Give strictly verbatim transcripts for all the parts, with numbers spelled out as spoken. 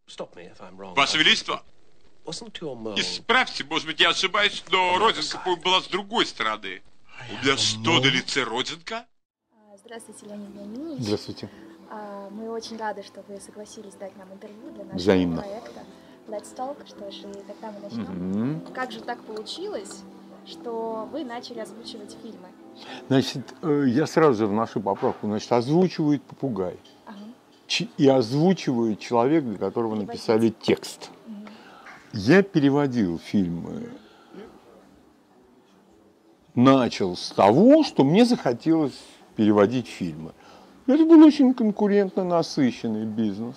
Ваше Величество, исправьте, может быть, я ошибаюсь, но родинка была с другой стороны. У меня что, на лице родинка? Здравствуйте, Леонид Вениаминович. Здравствуйте. Мы очень рады, что вы согласились дать нам интервью для нашего Взаимно. проекта Let's Talk. Что ж, и тогда мы начнем. Mm-hmm. Как же так получилось, что вы начали озвучивать фильмы? Значит, я сразу же вношу поправку. Значит, озвучивает попугай. Ага. И озвучивает человек, для которого написали текст. Угу. Я переводил фильмы. Начал с того, что мне захотелось переводить фильмы. Это был очень конкурентно насыщенный бизнес.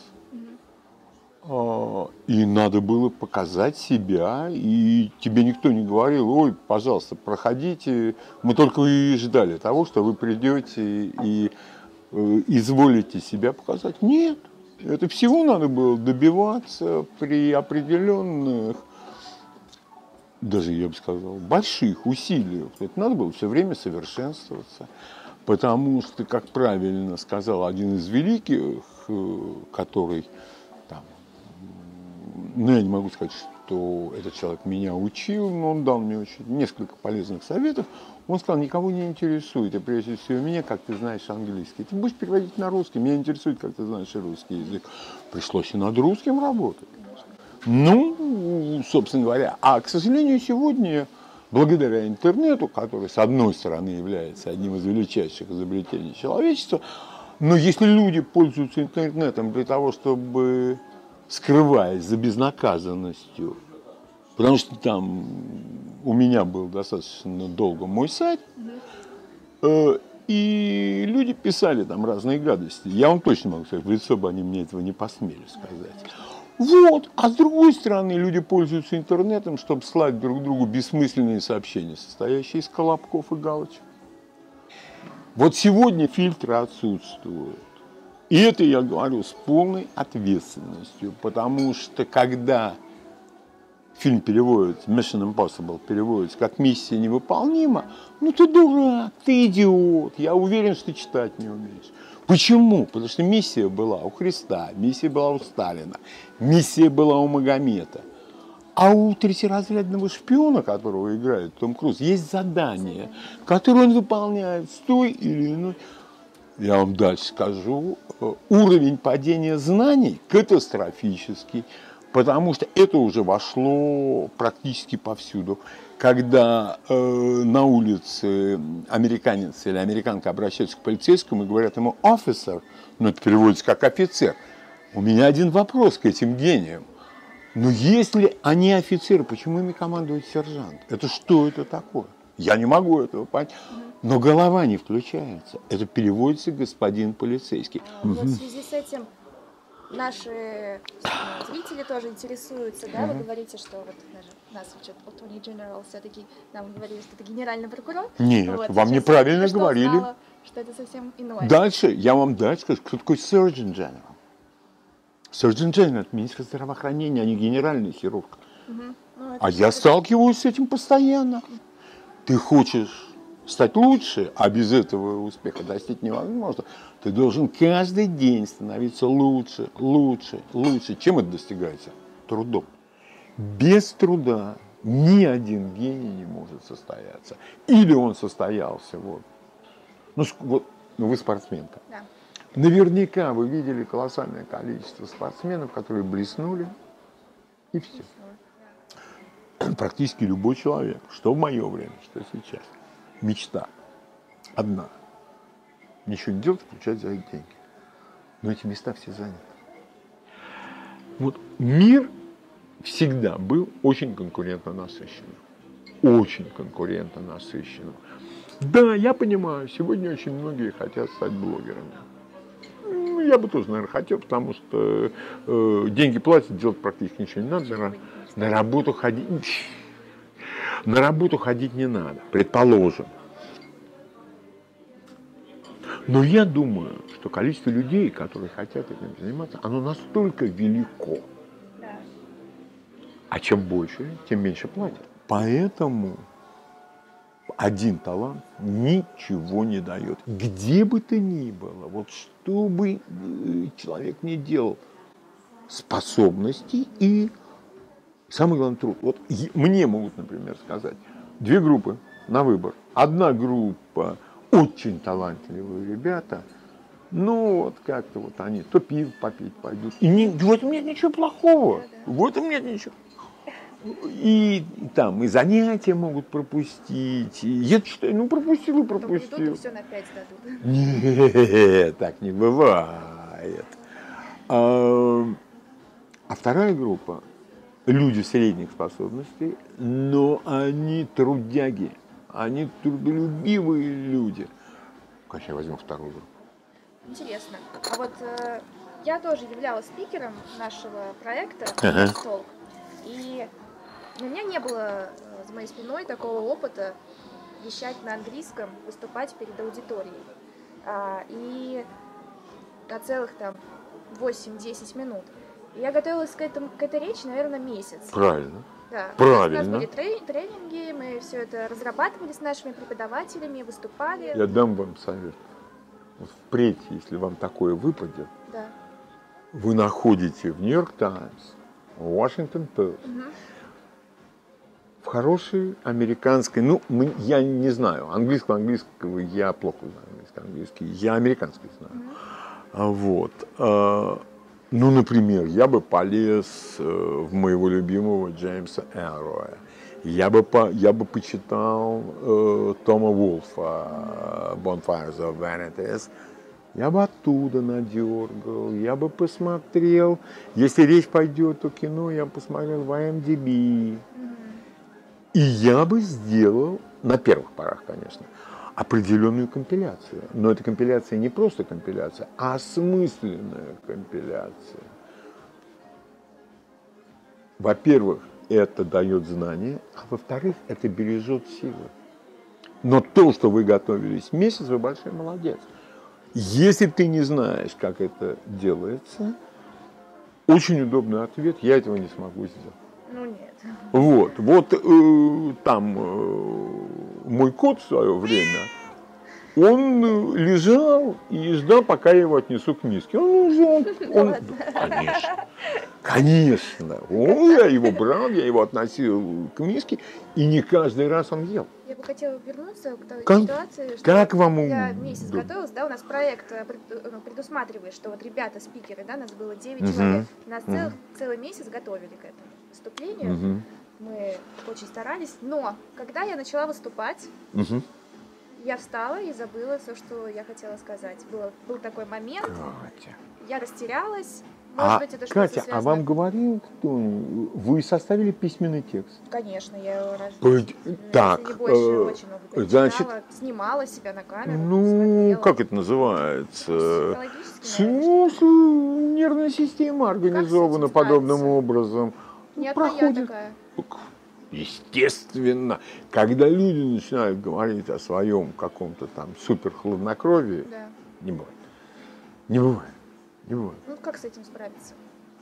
Угу. И надо было показать себя, и тебе никто не говорил: ой, пожалуйста, проходите, мы только и ждали того, что вы придете и э, изволите себя показать. Нет, это всего надо было добиваться при определенных, даже я бы сказал, больших усилиях. Это надо было все время совершенствоваться, потому что, как правильно сказал один из великих, который там, ну, я не могу сказать, что этот человек меня учил, но он дал мне очень несколько полезных советов. Он сказал: никого не интересует, а прежде всего меня, как ты знаешь английский. Ты будешь переводить на русский, меня интересует, как ты знаешь русский язык. Пришлось и над русским работать. Ну, собственно говоря, а, к сожалению, сегодня, благодаря интернету, который, с одной стороны, является одним из величайших изобретений человечества, но если люди пользуются интернетом для того, чтобы, скрываясь за безнаказанностью, потому что там у меня был достаточно долго мой сайт, э, и люди писали там разные гадости. Я вам точно могу сказать, в лицо бы они мне этого не посмели сказать. Вот. А с другой стороны, люди пользуются интернетом, чтобы слать друг другу бессмысленные сообщения, состоящие из колобков и галочек. Вот сегодня фильтры отсутствуют. И это я говорю с полной ответственностью, потому что когда фильм переводится, Mission Impossible переводится как «Миссия невыполнима», ну ты дурак, ты идиот, я уверен, что ты читать не умеешь. Почему? Потому что миссия была у Христа, миссия была у Сталина, миссия была у Магомета. А у третьеразрядного шпиона, которого играет Том Круз, есть задание, которое он выполняет с той или иной. Я вам дальше скажу, уровень падения знаний катастрофический, потому что это уже вошло практически повсюду. Когда э, на улице американец или американка обращаются к полицейскому и говорят ему «officer», ну это переводится как «офицер», у меня один вопрос к этим гениям. Но если они офицеры, почему ими командует сержант? Это что это такое? Я не могу этого понять. Но голова не включается. Это переводится господин полицейский. Но в связи с этим наши зрители тоже интересуются, да? Вы говорите, что вот даже нас учат Attorney General, все-таки нам говорили, что это генеральный прокурор. Нет, вот, вам неправильно что говорили. Узнала, что это совсем иное. Дальше, я вам дальше скажу, кто такой Surgeon General. Surgeon General – это министр здравоохранения, а не генеральный хирург. Угу. Ну, а я сталкиваюсь с этим постоянно. Ты хочешь стать лучше, а без этого успеха достичь невозможно. Ты должен каждый день становиться лучше, лучше, лучше. Чем это достигается? Трудом. Без труда ни один гений не может состояться. Или он состоялся. Вот. Ну, вот, ну вы спортсменка. Да. Наверняка вы видели колоссальное количество спортсменов, которые блеснули, и все. Практически любой человек, что в мое время, что сейчас. Мечта одна. Ничего не делать, получать за их деньги. Но эти места все заняты. Вот мир всегда был очень конкурентно насыщенным. Очень конкурентно насыщенным. Да, я понимаю, сегодня очень многие хотят стать блогерами. Ну, я бы тоже, наверное, хотел, потому что э, деньги платят, делать практически ничего не надо. На, на работу ходить... На работу ходить не надо, предположим. Но я думаю, что количество людей, которые хотят этим заниматься, оно настолько велико. Да. А чем больше, тем меньше платят. Поэтому один талант ничего не дает. Где бы то ни было, вот что бы человек ни делал, способности и, самый главный, труд. Вот мне могут, например, сказать, две группы на выбор. Одна группа очень талантливые ребята, ну вот как-то вот они то пиво попить пойдут. И не, в этом нет ничего плохого. В этом нет ничего. И там и занятия могут пропустить. И я считаю, ну пропустил и пропустил. Придут и все на пять дадут. Нет, так не бывает. А, а вторая группа – люди средних способностей, но они трудяги, они трудолюбивые люди. Конечно, я возьму вторую группу. Интересно. А вот э, я тоже являлась спикером нашего проекта Ага. «Толк». И у меня не было э, за моей спиной такого опыта вещать на английском, выступать перед аудиторией. А, и на целых там восемь-десять минут. И я готовилась к, этому, к этой речи, наверное, месяц. Правильно. Да. Правильно. У нас были трени- тренинги, мы все это разрабатывали с нашими преподавателями, выступали. Я дам вам совет. Вот впредь, если вам такое выпадет, Да. вы находите в Нью-Йорк Таймс, в Washington Post, Угу. в хорошей американской, ну, мы, я не знаю, английского, английского, я плохо знаю английский, английский, я американский знаю. Угу. А вот, а, ну, например, я бы полез э, в моего любимого Джеймса Элроя. Я бы, по, я бы почитал э, Тома Вулфа, Bonfires of Vanities. Я бы оттуда надергал, я бы посмотрел. Если речь пойдет о кино, я бы посмотрел в ай эм ди би. И я бы сделал, на первых порах, конечно, определенную компиляцию. Но эта компиляция не просто компиляция, а осмысленная компиляция. Во-первых, это дает знания, а во-вторых, это бережет силы. Но то, что вы готовились месяц, вы большой молодец. Если ты не знаешь, как это делается, очень удобный ответ, я этого не смогу сделать. Ну нет. Вот, вот э, там э, мой кот в свое время, он э, лежал и ждал, пока я его отнесу к миске. Он лежал, он, конечно, конечно, он, я его брал, я его относил к миске, и не каждый раз он ел. Я бы хотела вернуться к той Как- ситуации, что как вам я удобно? месяц готовилась, да, у нас проект э, пред- ну, предусматривает, что вот ребята, спикеры, да, нас было девять Мгм. человек, нас Мгм. целых, целый месяц готовили к этому выступлению, Мгм, мы очень старались, но когда я начала выступать, мгм. я встала и забыла все, что я хотела сказать. Было, был такой момент, Катя, я растерялась, может а, быть, это что-то Катя, а связано. вам говорил кто-нибудь, вы составили письменный текст? Конечно, я его раз... Пойд- если так, не больше, э, очень много перечитала, значит, снимала себя на камеру, ну, смотрела. как это называется? Психологически, наверное, что-то. Ну, нервная система организована этим подобным справиться? образом. Не Ну, одна я проходит. такая. Естественно, когда люди начинают говорить о своем каком-то там супер хладнокровии, Да. не бывает. Не бывает. Не бывает. Ну, как с этим справиться?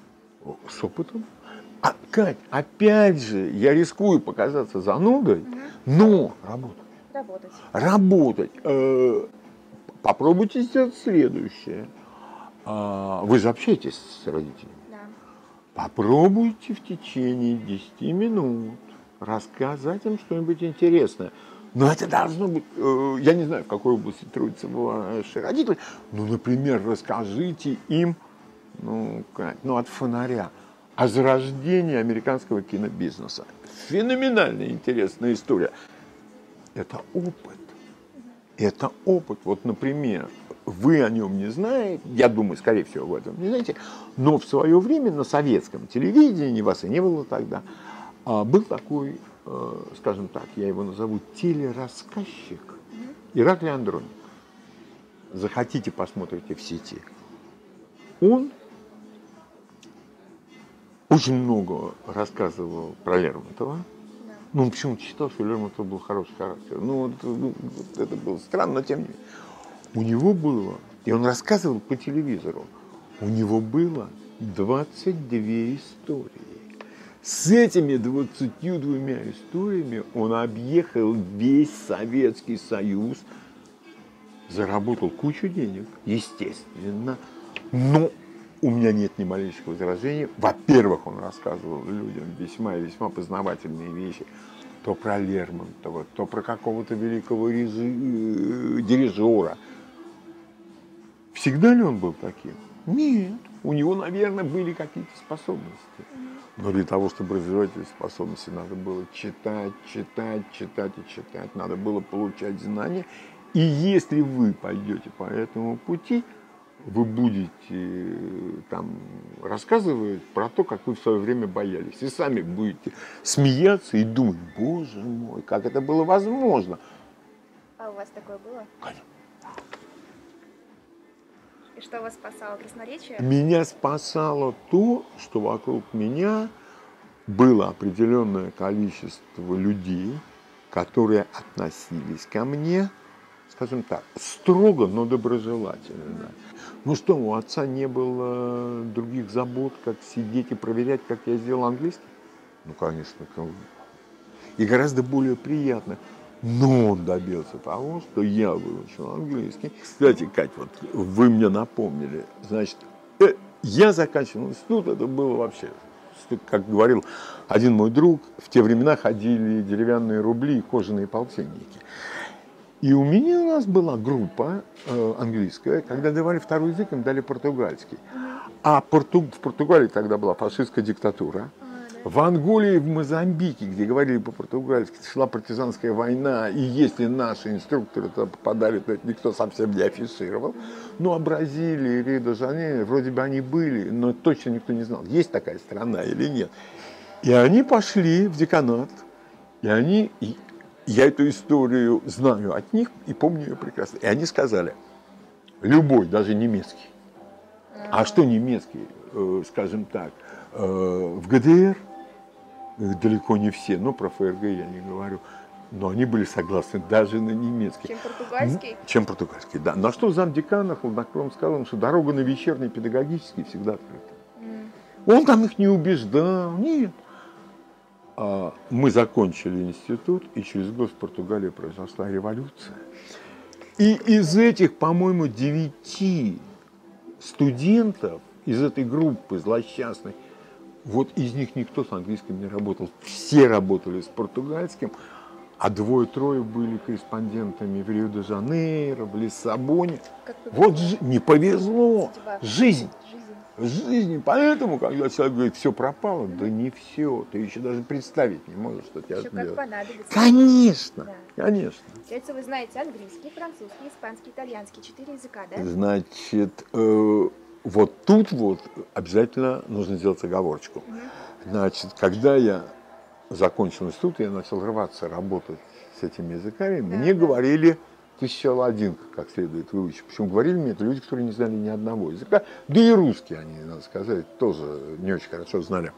С опытом. А, Кать, опять же, я рискую показаться занудой, Мгм. но работать. Работать. Работать. Э, Попробуйте сделать следующее. А, Вы же общаетесь с родителями. Да. Попробуйте в течение десяти минут рассказать им что-нибудь интересное. Но это должно быть, э, я не знаю, в какой области трудятся ваши родители, ну, например, расскажите им, ну, как, ну, от фонаря, о зарождении американского кинобизнеса. Феноменальная интересная история. Это опыт. Это опыт. Вот, например, вы о нем не знаете, я думаю, скорее всего, вы этом не знаете, но в свое время на советском телевидении, вас и не было тогда, а, был такой, э, скажем так, я его назову телерассказчик, Ираклий Андроник. Захотите, посмотрите в сети. Он очень много рассказывал про Лермонтова. Да. Ну, он почему-то считал, что у Лермонтова был хороший характер. Ну, вот, ну, вот это было странно, но тем не менее. У него было, и он рассказывал по телевизору, у него было двадцать две истории. С этими двадцатью двумя историями он объехал весь Советский Союз, заработал кучу денег, естественно, но у меня нет ни малейшего возражения. Во-первых, он рассказывал людям весьма и весьма познавательные вещи. То про Лермонтова, то про какого-то великого режи... дирижера. Всегда ли он был таким? Нет. У него, наверное, были какие-то способности. Но для того, чтобы развивать эти способности, надо было читать, читать, читать и читать. Надо было получать знания. И если вы пойдете по этому пути, вы будете там рассказывать про то, как вы в свое время боялись. И сами будете смеяться и думать, боже мой, как это было возможно. А у вас такое было? Конечно. И что вас спасало? Красноречие? Меня спасало то, что вокруг меня было определенное количество людей, которые относились ко мне, скажем так, строго, но доброжелательно. Ну что, у отца не было других забот, как сидеть и проверять, как я сделал английский? Ну, конечно, и гораздо более приятно. Но он добился того, что я выучил английский. Кстати, Кать, вот вы мне напомнили, значит, э, я заканчивал институт, это было вообще, как говорил один мой друг, в те времена ходили деревянные рубли и кожаные полтинники. И у меня у нас была группа э, английская, когда давали второй язык, им дали португальский. А порту... в Португалии тогда была фашистская диктатура. В Анголе, в Мозамбике, где говорили по-португальски, шла партизанская война, и если наши инструкторы туда попадали, то это никто совсем не афишировал. Ну, а Бразилия, Рио-де-Жанейро, вроде бы они были, но точно никто не знал, есть такая страна или нет. И они пошли в деканат, и они, и я эту историю знаю от них и помню ее прекрасно. И они сказали, любой, даже немецкий. А что немецкий, э, скажем так, э, в ГДР, далеко не все, но про ФРГ я не говорю, но они были согласны даже на немецкий. Чем португальский? Чем португальский, да. На что замдекана хладнокровно сказал, что дорога на вечерний педагогический всегда открыта. Mm. Он там их не убеждал, нет. А мы закончили институт, и через год в Португалии произошла революция. И из этих, по-моему, девяти студентов, из этой группы злосчастной, вот из них никто с английским не работал. Все работали с португальским, а двое-трое были корреспондентами в Рио-де-Жанейро, в Лиссабоне. Вот ж... не повезло. Жизнь. Жизнь. Жизнь. Поэтому, когда человек говорит, все пропало, mm-hmm. да не все. Ты еще даже представить не можешь, что тебя еще как понадобится. Конечно. Да. Конечно. Получается, вы знаете английский, французский, испанский, итальянский. Четыре языка, да? Значит, э, вот тут вот обязательно нужно сделать оговорочку. Mm-hmm. Значит, когда я закончил институт, я начал рваться работать с этими языками, да, мне да. говорили, ты сначала один как следует выучить. Причем говорили мне это люди, которые не знали ни одного языка, да и русские они, надо сказать, тоже не очень хорошо знали.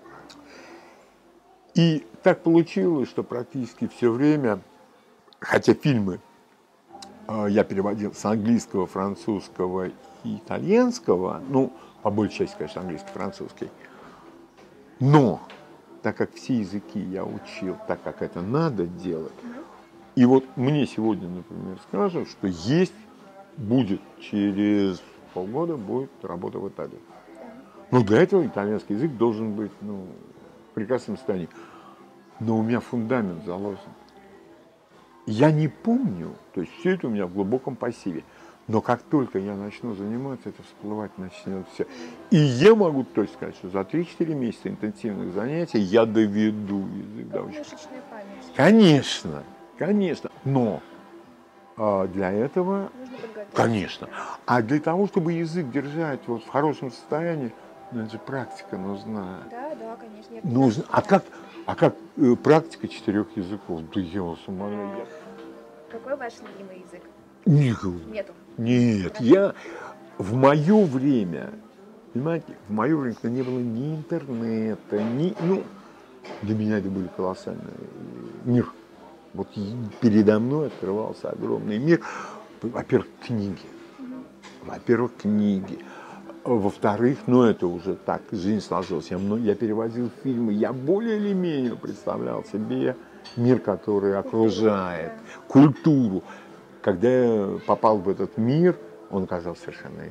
И так получилось, что практически все время, хотя фильмы э, я переводил с английского, французского и итальянского, ну, по большей части, конечно, английский, французский, но так как все языки я учил так, как это надо делать, и вот мне сегодня, например, скажут, что есть, будет через полгода будет работа в Италии. Но для этого итальянский язык должен быть, ну, в прекрасном состоянии. Но у меня фундамент заложен. Я не помню, то есть все это у меня в глубоком пассиве. Но как только я начну заниматься, это всплывать начнет все. И я могу точно сказать, что за три-четыре месяца интенсивных занятий я доведу язык до учебы. Мышечная память. Конечно, конечно. Но а для этого, конечно. А для того, чтобы язык держать вот в хорошем состоянии, ну, это же практика нужна. Да, да, конечно. Нужно. А как, а как э, практика четырех языков? Да я вас умоляю. Какой ваш любимый язык? Никого. Нету. Нет, я в мое время, понимаете, в мое время, когда не было ни интернета, ни, ну, для меня это был колоссальный мир. Вот передо мной открывался огромный мир. Во-первых, книги. Во-первых, книги. Во-вторых, ну это уже так, жизнь сложилась. Я, я переводил фильмы, я более или менее представлял себе мир, который окружает, культуру. Когда я попал в этот мир, он оказался совершенно иным.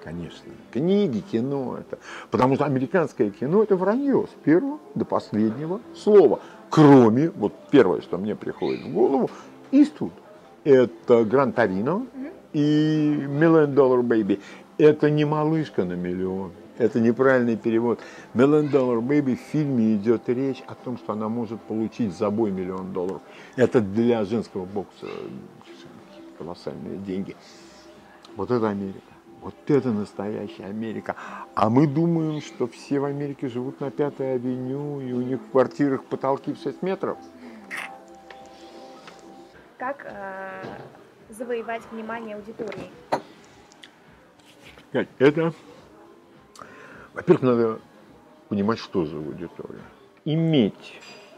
Конечно. Книги, кино это. Потому что американское кино это вранье с первого до последнего слова. Кроме, вот первое, что мне приходит в голову, Иствуд. Это Гран Торино и Million Dollar Baby. Это не малышка на миллион. Это неправильный перевод. Million Dollar Baby в фильме идет речь о том, что она может получить за бой миллион долларов. Это для женского бокса колоссальные деньги. Вот это Америка. Вот это настоящая Америка. А мы думаем, что все в Америке живут на Пятой авеню, и у них в квартирах потолки в шесть метров. Как э, завоевать внимание аудитории? Это, во-первых, надо понимать, что за аудитория. Иметь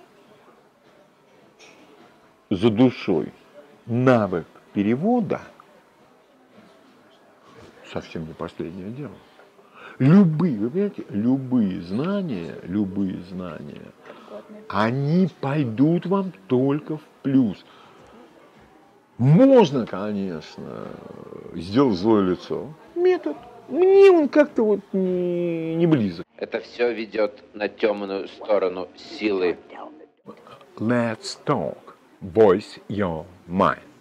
за душой навык перевода совсем не последнее дело. Любые, вы понимаете, любые знания, любые знания, они пойдут вам только в плюс. Можно, конечно, сделать злое лицо. Метод. Мне он как-то вот не, не близок. Это все ведет на темную сторону силы. Let's talk. Voice your mind.